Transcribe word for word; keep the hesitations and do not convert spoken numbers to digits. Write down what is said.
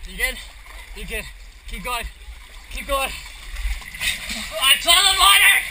You good? You good? Keep going. Keep going. Come on, toilet water!